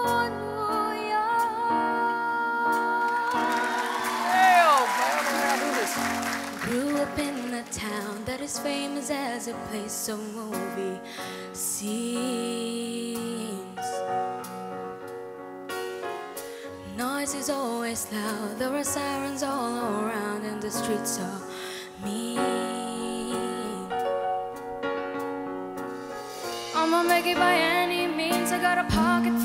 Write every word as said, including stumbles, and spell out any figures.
Grew up in a town that is famous as a place of movie scenes. Noise is always loud, there are sirens all around, and the streets are mean. I'ma make it by any means, I got a pocket